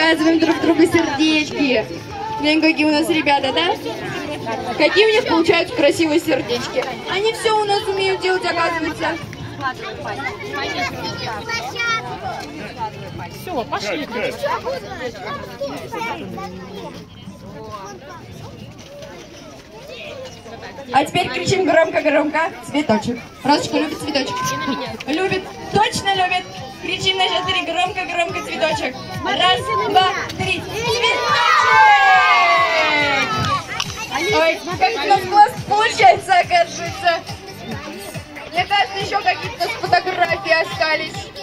показываем друг другу сердечки. Видим, какие у нас ребята, да? Какие у них получаются красивые сердечки. Они все у нас умеют делать, оказывается. Все, пошли. А теперь кричим громко-громко. Цветочек. Розочка любит цветочек? Любит. Точно любит. Кричим на счет 3. Громко-громко цветочек. Раз, два, три. Цветочек! Ой, как у нас классно получается, оказывается. Мне кажется, еще какие-то фотографии остались.